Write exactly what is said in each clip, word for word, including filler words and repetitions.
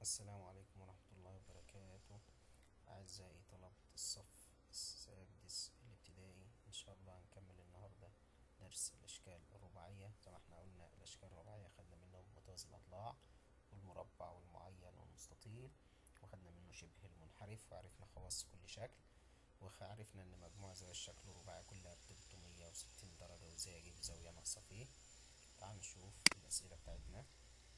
السلام عليكم ورحمة الله وبركاته. أعزائي طلبة الصف السادس الابتدائي، إن شاء الله هنكمل النهاردة درس الأشكال الرباعية. زي ما احنا قلنا الأشكال الرباعية خدنا منهم متوازي الأضلاع والمربع والمعين والمستطيل، وخدنا منه شبه المنحرف، وعرفنا خواص كل شكل، وعرفنا إن مجموع زوايا الشكل الرباعي كلها بتلتمية وستين درجة، وإزاي أجيب زاوية ناقصة فيه. تعال نشوف الأسئلة بتاعتنا.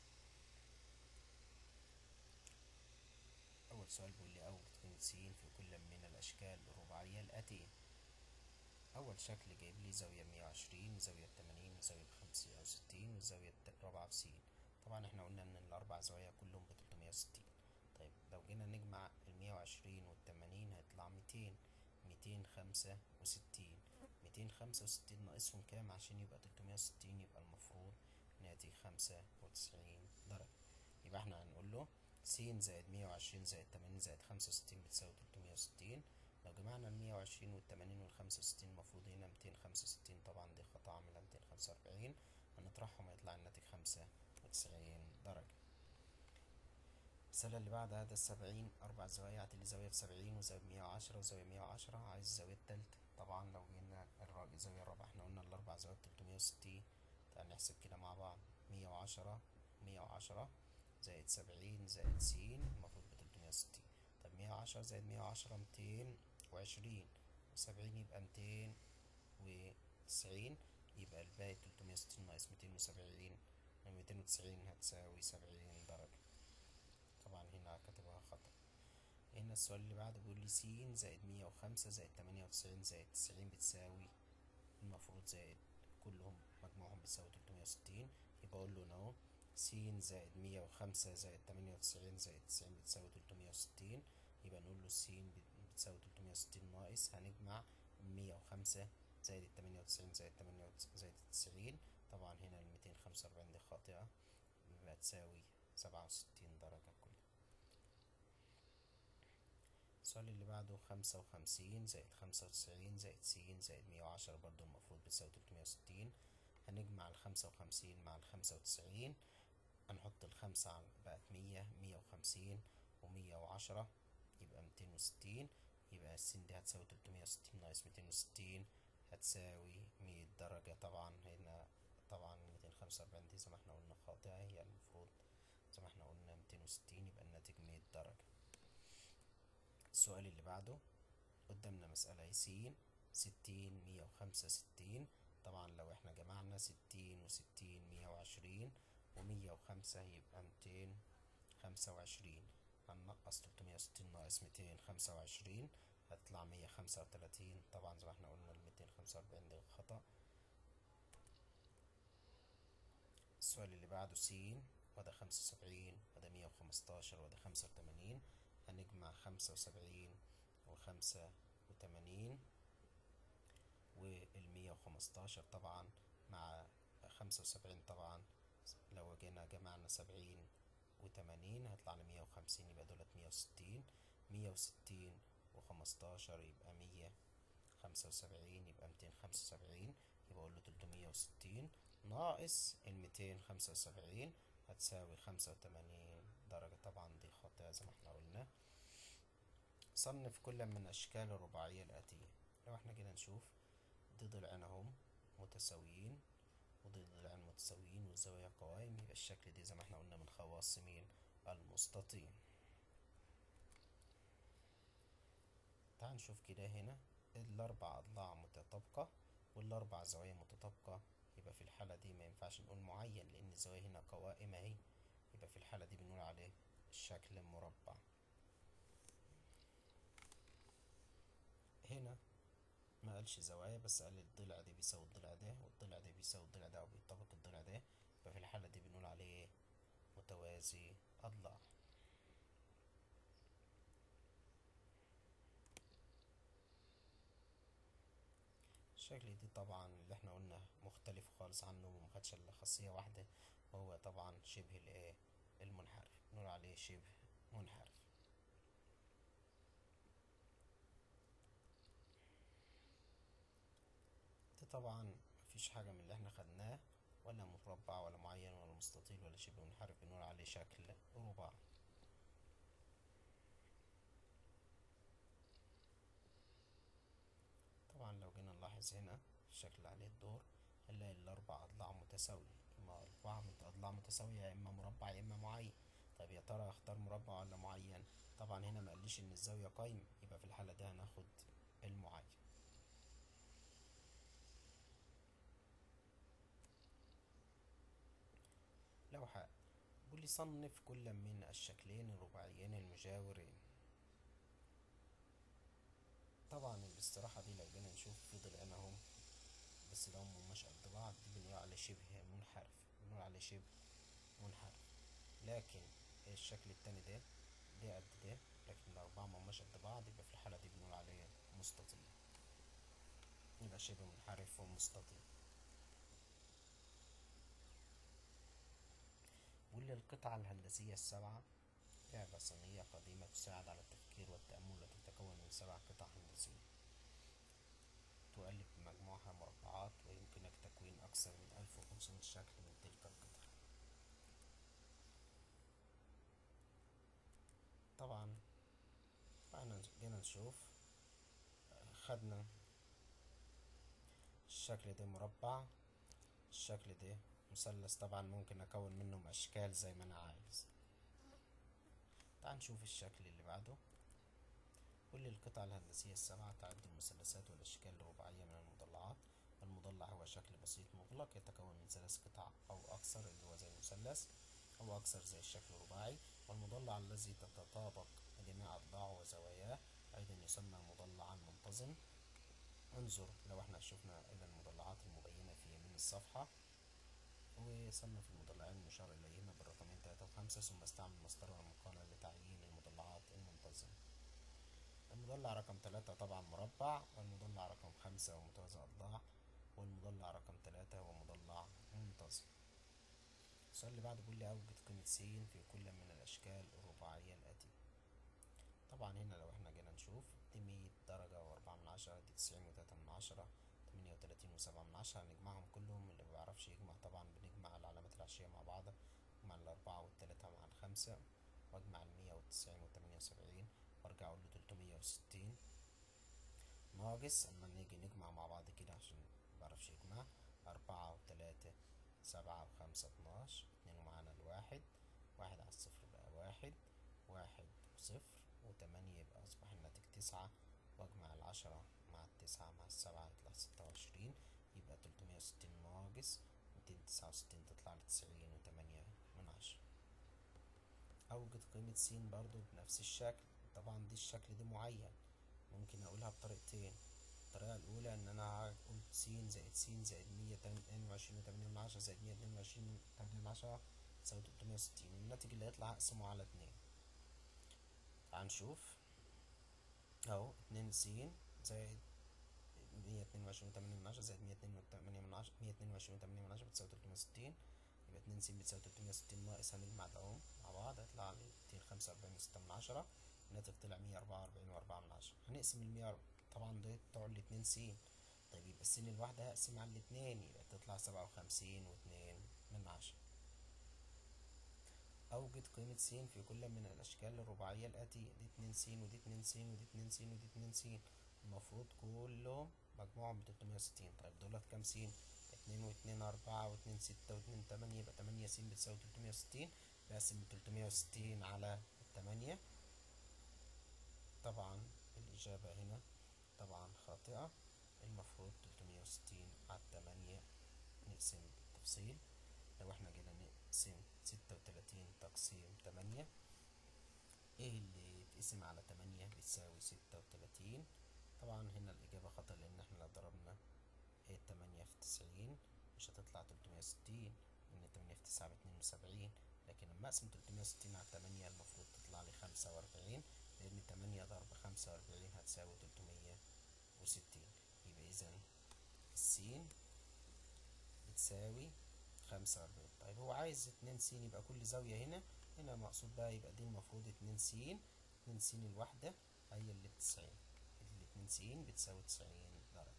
أول سؤال بيقول لي أوجد قيمة س في كل من الأشكال الرباعية الآتية. أول شكل جايب لي زاوية مية وعشرين، زاوية تمانين، وزاوية خمسة وستين، والزاوية الرابعة في س. طبعا احنا قلنا إن الأربع زوايا كلهم بتلتمية وستين. طيب لو جينا نجمع المية وعشرين والتمانين هيطلع ميتين، ميتين خمسة وستين. ميتين خمسة وستين ناقصهم كام عشان يبقى تلتمية وستين؟ يبقى المفروض ناتج خمسة وتسعين درجة. يبقى احنا هنقول له س زائد مية وعشرين زائد تمانين زائد خمسة وستين بتساوي تلتمية وستين. لو جمعنا المية وعشرين والتمانين والخمسة وستين المفروض هنا ميتين خمسة وستين، طبعا دي خطأ، عاملة ميتين خمسة وأربعين، هنطرحهم هيطلع الناتج خمسة وتسعين درجة. المسألة اللي بعدها ده السبعين، أربع زوايا، هاتلي زاوية في سبعين وزاوية مية وعشرة وزاوية مية وعشرة، عايز الزاوية التالتة. طبعا لو جينا الزاوية الرابعة، احنا قلنا الأربع زوايا بتلتمية وستين، تعال نحسب كده مع بعض. مية وعشرة، مية وعشرة زائد سبعين زائد س المفروض بتلتمية وستين. طب مية وعشرة زائد مية وعشرة ميتين وعشرين، وسبعين يبقى ميتين وتسعين، يبقى الباقي تلتمية وستين ناقص ميتين وسبعين، ميتين وتسعين هتساوي سبعين درجة. طبعا هنا كاتبها خطأ. هنا السؤال اللي بعده بيقول لي س زائد مية وخمسة زائد تمانية وتسعين زائد تسعين بتساوي، المفروض زائد كلهم مجموعهم بتساوي تلتمية وستين. يبقى اقول له هنا اهو س زائد مية وخمسة زائد تمانية وتسعين زائد تسعين بتساوي تلتمية وستين. يبقى نقول له س بتساوي تلتمية وستين، ناقص هنجمع مية وخمسة زائد التمانية وتسعين زائد تمانية زائد التسعين. طبعا هنا الميتين خمسة وأربعين دي خاطئة، يبقى تساوي سبعة وستين درجة كلها. السؤال اللي بعده خمسة وخمسين زائد خمسة وتسعين زائد س زائد مية وعشرة، برضو المفروض بتساوي تلتمية وستين. هنجمع الخمسة وخمسين مع الخمسة وتسعين، هنحط الخمسة بقت مية، مية وخمسين ومية وعشرة يبقى ميتين وستين. يبقى الس دي هتساوي تلتمية وستين ناقص ميتين وستين هتساوي مية درجة. طبعا هنا طبعا ميتين خمسة وأربعين دي زي ما احنا قلنا خاطئة، هي المفروض زي ما احنا قلنا ميتين وستين، يبقى الناتج مية درجة. السؤال اللي بعده قدامنا مسألة س ستين، مية وخمسة ستين. طبعا لو احنا جمعنا ستين وستين مية وعشرين، ومية وخمسة يبقى ميتين خمسة وعشرين، هننقص تلتمية وستين ناقص ميتين خمسة وعشرين هتطلع مية خمسة وتلاتين. طبعا زي ما احنا قلنا الميتين خمسة وأربعين دي خطأ. السؤال اللي بعده س وده خمسة وسبعين وده مية وخمستاشر وده خمسة وتمانين، هنجمع خمسة وسبعين وخمسة وتمانين والمية وخمستاشر طبعا مع خمسة وسبعين. طبعا لو جينا جمعنا سبعين وتمانين هيطلع لي مية وخمسين، يبقى دولت مية وستين. مية وستين وخمستاشر يبقى مية خمسة وسبعين، يبقى ميتين خمسة وسبعين. يبقى اقول له تلتمية وستين ناقص الميتين خمسة وسبعين هتساوي خمسة وتمانين درجة. طبعا دي خاطئة زي ما احنا قلنا. صنف كل من الأشكال الرباعية الآتية. لو احنا جينا نشوف دي ضلعين اهم متساويين، ودي ضلعين متساويين والزوايا قوائم، يبقى الشكل دي زي ما احنا قلنا من خواص مين؟ المستطيل. تعال نشوف كده هنا الأربع أضلاع متطابقة والأربع زوايا متطابقة، يبقى في الحالة دي ما ينفعش نقول معين لأن الزوايا هنا قوائم اهي، يبقى في الحالة دي بنقول عليه الشكل مربع. هنا ما قالش زوايا، بس قال الضلع ده بيساوي الضلع ده والضلع ده بيساوي الضلع ده او بيطابق الضلع ده، ففي الحالة دي بنقول عليه متوازي أضلاع. الشكل دي طبعا اللي احنا قلنا مختلف خالص عنه ومخدش الا خاصية واحدة، وهو طبعا شبه الايه؟ المنحرف، بنقول عليه شبه منحرف. دي طبعا مفيش حاجة من اللي احنا خدناه، ولا مربع ولا معين ولا مستطيل ولا شبه منحرف، بنقول عليه شكل رباعي. نلاحظ هنا الشكل اللي عليه الدور، هنلاقي الأربع أضلاع متساوية، إما أربع أضلاع متساوية يا إما مربع يا إما معين. طيب يا ترى أختار مربع ولا معين؟ طبعا هنا مقاليش إن الزاوية قايمة، يبقى في الحالة دي هناخد المعين. لوحة بيقول لي صنف كل من الشكلين الرباعيين المجاورين. طبعا الاستراحة دي لو جينا نشوف في ضلعين اهم، بس لو مش قد بعض دي بنقول عليه شبه منحرف، بنقول عليه شبه منحرف. لكن الشكل التاني ده ده قد ده، لكن الأربعة مش قد بعض، يبقى في الحالة دي بنقول عليه مستطيل، يبقى شبه منحرف ومستطيل. واللي القطعة الهندسية السبعة لعبة صينية قديمة تساعد على التفكير والتأمل، وتتكون من سبع قطع هندسية تؤلف بمجموعها مربعات، ويمكنك تكوين أكثر من ألف وخمسمائة شكل من تلك القطع. طبعا احنا جينا نشوف، خدنا الشكل ده مربع، الشكل ده مثلث، طبعا ممكن أكون منهم أشكال زي ما أنا عايز. تعال نشوف الشكل اللي بعده. كل القطع الهندسية السبعة تعد المثلثات والأشكال الرباعية من المضلعات. المضلع هو شكل بسيط مغلق يتكون من ثلاث قطع أو أكثر، اللي هو زي المثلث، أو أكثر زي الشكل الرباعي. والمضلع الذي تتطابق جميع أضلاعه وزواياه أيضا يسمى مضلعا منتظم. انظر لو احنا شفنا إلى المضلعات المبينة في يمين الصفحة، وصنف المضلعين المشار إليهما بالرقمين تلاتة وخمسة، ثم استعمل مسطرة المقالة لتعيين المضلعات المنتظمة. المضلع رقم تلاتة طبعا مربع، والمضلع رقم خمسة هو متوازي أضلاع، والمضلع رقم تلاتة هو مضلع منتظم. السؤال اللي بعده بيقول لي أوجد قيمة س في كل من الأشكال الرباعية الآتية. طبعا هنا لو احنا جينا نشوف دي مية درجة وأربعة من عشرة، دي تسعين وتلاتة من عشرة، تمانية وتلاتين وسبعة من عشرة. هنجمعهم كلهم، اللي مبيعرفش يجمع طبعا بنجمع العلامات العشرية مع بعض، أجمع الأربعة والتلاتة مع الخمسة، وأجمع المية والتسعين والتمانية وسبعين، وأرجع أقول له تلتمية وستين ناقص، أما نيجي نجمع مع بعض كده عشان مبيعرفش يجمع، أربعة وتلاتة سبعة وخمسة اتناشر، اتنين ومعانا الواحد، واحد على الصفر بقى واحد، واحد وصفر وتمانية، يبقى أصبح الناتج تسعة، وأجمع العشرة مع التسعة مع السبعة يطلع ستة وعشرين، يبقى تلتمية وستين ناقص ميتين تسعة وستين تطلع لي تسعين وتمانية من عشرة. أوجد قيمة س برضو بنفس الشكل. طبعا دي الشكل ده معين، ممكن أقولها بطريقتين. الطريقة الأولى إن أنا هقول س زائد س زائد مية اتنين وعشرين وتمانية من عشرة زائد مية اتنين وعشرين وتمانية من عشرة تساوي تلتمية وستين، والناتج اللي هيطلع هقسمه على اتنين. تعال نشوف أهو، اتنين س زائد مية اتنين وعشرين وتمانية من عشرة زائد مية اتنين وتمانية من عشرة، مية اتنين وعشرين وتمانية من عشرة بتساوي تلتمية وستين، يبقى اتنين س بتساوي تلتمية وستين ناقص، هنجمع ده مع بعض هيطلع لي ميتين خمسة وأربعين وستة من عشرة، الناتج طلع مية أربعة وأربعين وأربعة من عشرة. هنقسم المية طبعا ده بتوع الاتنين س، طيب يبقى السين الواحدة هقسم على الاتنين، يبقى تطلع سبعة وخمسين واتنين من عشرة. أوجد قيمة س في كل من الأشكال الرباعية الآتية. دي اتنين س ودي اتنين س ودي اتنين س ودي اتنين س، المفروض كلهم مجموعهم بتلتمية وستين. طيب دولت كام س؟ اتنين واتنين أربعة واتنين ستة واتنين تمانية، يبقى تمانية س بتساوي تلتمية وستين. بقسم تلتمية وستين على التمانية، طبعا الإجابة هنا طبعا خاطئة، المفروض تلتمية وستين على التمانية. نقسم بالتفصيل، لو احنا جينا نقسم ستة وتلاتين تقسيم تمانية، ايه اللي يتقسم على تمانية بتساوي ستة وتلاتين. طبعا هنا الإجابة خطأ، لأن احنا لو ضربنا التمانية في تسعين مش هتطلع تلتمية وستين، لأن تمانية في تسعة باتنين وسبعين، لكن لما أقسم تلتمية وستين على تمانية المفروض تطلع لي خمسة وأربعين، لأن تمانية ضرب خمسة وأربعين هتساوي تلتمية وستين. يبقى إذا السين بتساوي خمسة وأربعين. طيب هو عايز اتنين س، يبقى كل زاوية هنا هنا مقصود بقى، يبقى دي المفروض اتنين س، اتنين س الواحدة هي اللي بتسعين، الاتنين س بتساوي تسعين درجة.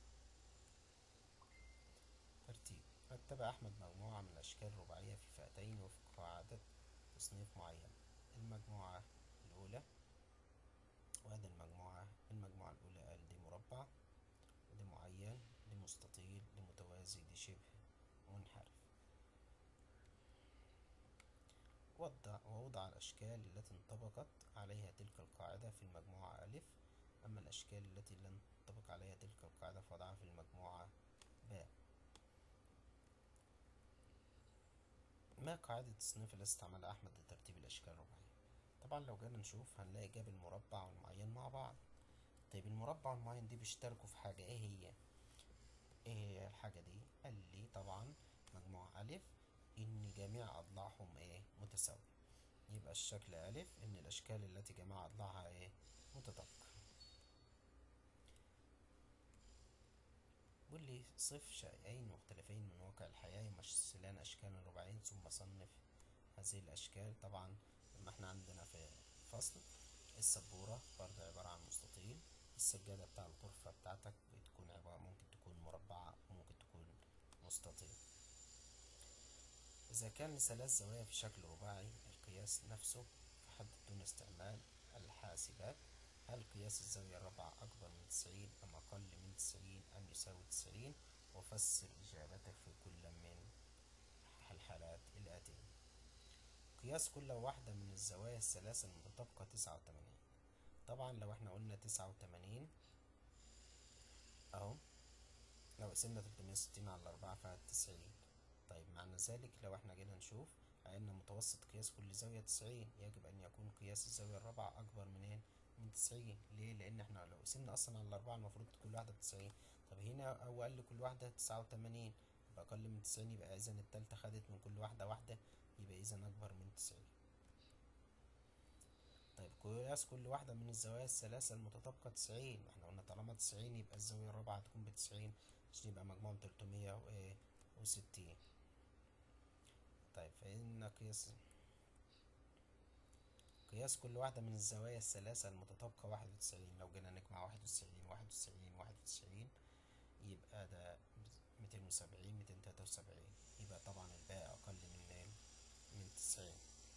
ترتيب: رتب أحمد مجموعة من الأشكال الرباعية في فئتين وفق قاعدة تصنيف معينة. المجموعة الأولى، وهذه المجموعة المجموعة الأولى قال دي مربع ودي معين مستطيل لمتوازي لشبه منحرف. وضع ووضع الأشكال التي انطبقت عليها تلك القاعدة في المجموعة ألف، أما الأشكال التي لم تنطبق عليها تلك القاعدة فوضعها في المجموعة باء. ما قاعدة التصنيف التي استعملها أحمد لترتيب الأشكال الرباعية؟ طبعا لو جينا نشوف هنلاقي جاب المربع والمعين مع بعض. طيب المربع والمعين دي بيشتركوا في حاجة، ايه هي؟ ايه هي الحاجة دي؟ قال لي طبعا مجموعة ألف إن جميع أضلاعهم ايه؟ متساوية. يبقى الشكل ألف إن الأشكال التي جميع أضلاعها ايه؟ متطابقة. بيقول لي صف شيئين مختلفين من واقع الحياة يمثلان أشكالا رباعيين ثم صنف هذه الأشكال. طبعا لما احنا عندنا في فصل السبورة برضه عبارة عن مستطيل، السجادة بتاع الغرفة بتاعتك بتكون عبارة ممكن تكون مربعة وممكن تكون مستطيل. إذا كان لثلاث زوايا في شكل رباعي القياس نفسه فحدد دون استعمال الحاسبات هل قياس الزاوية الرابعة أكبر من تسعين أم أقل من تسعين أم يساوي تسعين، وفسر إجابتك في كل من الحالات الآتية. قياس كل واحدة من الزوايا الثلاثة المتطابقة تسعة وتمانين. طبعا لو احنا قلنا تسعة وتمانين اهو، لو قسمنا تلتمية وستين على أربعة فهتسعين. طيب معنى ذلك لو احنا جينا نشوف أن متوسط قياس كل زاوية تسعين، يجب أن يكون قياس الزاوية الرابعة أكبر منين؟ من تسعين. ليه؟ لأن احنا لو قسمنا أصلا على الأربعة المفروض كل واحدة بتسعين. طب هنا هو قال لي كل واحدة تسعة وتمانين، يبقى أقل من تسعين، يبقى إذا التالتة خدت من كل واحدة واحدة، يبقى إذا أكبر من تسعين. طيب قياس كل واحدة من الزوايا الثلاثة المتطابقة تسعين، احنا قلنا طالما تسعين يبقى الزاوية الرابعة هتكون بتسعين عشان يبقى مجموعهم تلتمية وستين. طيب فإن قياس قياس كل واحدة من الزوايا الثلاثة المتطابقة واحد وتسعين. لو جينا نجمع واحد وتسعين واحد وتسعين واحد وتسعين يبقى ده ميتين وسبعين ميتين تلاتة وسبعين، يبقى طبعا الباقي أقل من من تسعين.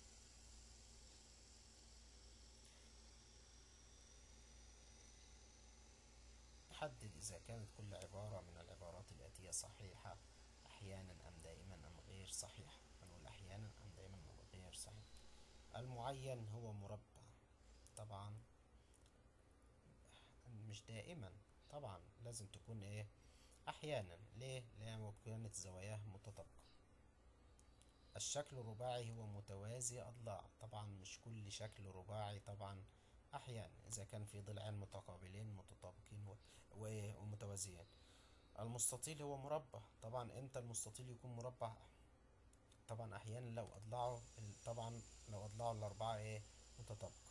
حدد إذا كانت كل عبارة من العبارات الآتية صحيحة أحيانا أم دائما أم غير صحيحة. هنقول أحيانا أم دائما أم غير صحيح. المعين هو مربع، طبعا مش دائما، طبعا لازم تكون ايه؟ أحيانا. ليه؟ لأن كانت زواياه متطابقة. الشكل الرباعي هو متوازي أضلاع، طبعا مش كل شكل رباعي، طبعا أحيانا إذا كان في ضلعين متقابلين متطابقين ومتوازيين. المستطيل هو مربع، طبعا امتى المستطيل يكون مربع؟ طبعا احيانا لو اضلاعه طبعا لو اضلاعه الاربعة ايه؟ متطابقة.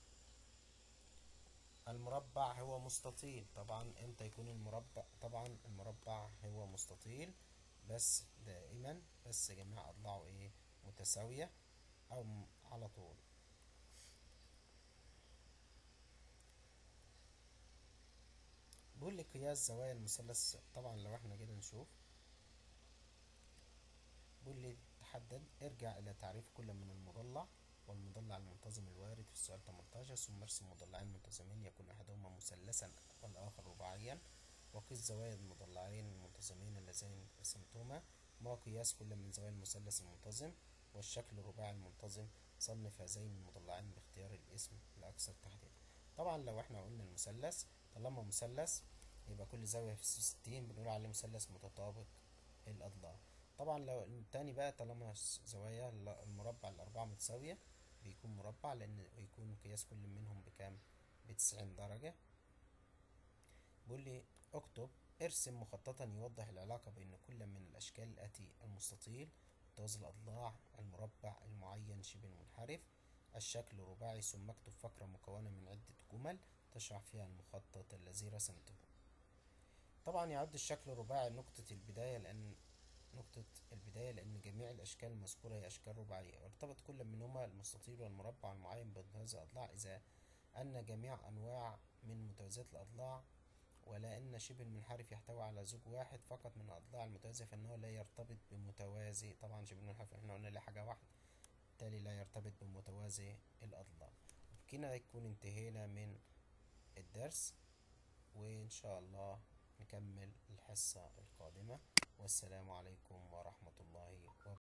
المربع هو مستطيل، طبعا امتى يكون المربع؟ طبعا المربع هو مستطيل بس دائما، بس جميع اضلاعه ايه؟ متساوية او على طول. بيقول لي قياس زوايا المثلث. طبعا لو احنا جينا نشوف بيقول لي تحدد ارجع الى تعريف كل من المضلع والمضلع المنتظم الوارد في السؤال تمنتاشر، ثم ارسم مضلعين منتظمين يكون احدهما مثلثا والاخر رباعيا، وقيس زوايا المضلعين المنتظمين اللذين رسمتهما. ما قياس كل من زوايا المثلث المنتظم والشكل الرباعي المنتظم؟ صنف هذين المضلعين باختيار الاسم الاكثر تحديدا. طبعا لو احنا قلنا المثلث، طالما مثلث يبقى كل زاوية في ستين بنقول عليه مثلث متطابق الأضلاع. طبعا لو التاني بقى طالما زوايا المربع الأربعة متساوية بيكون مربع، لأن يكون قياس كل منهم بكام؟ بتسعين درجة. بيقول لي اكتب ارسم مخططا يوضح العلاقة بين كل من الأشكال الآتية: المستطيل، متوازي الأضلاع، المربع، المعين شبه المنحرف، الشكل الرباعي. ثم اكتب فقرة مكونة من عدة جمل تشرح فيها المخطط الذي رسمته. طبعا يعد الشكل الرباعي نقطة البداية لأن نقطة البداية لأن جميع الأشكال المذكورة هي أشكال رباعية، وارتبط كل منهما المستطيل والمربع المعين بمتوازي الأضلاع إذا أن جميع أنواع من متوازيات الأضلاع، ولا أن شبه المنحرف يحتوي على زوج واحد فقط من الأضلاع المتوازية فإنه لا يرتبط بمتوازي. طبعا شبه المنحرف إحنا قلنا له حاجة واحدة، بالتالي لا يرتبط بمتوازي الأضلاع. بكده يكون انتهينا من الدرس، وإن شاء الله نكمل الحصة القادمة. والسلام عليكم ورحمة الله وبركاته.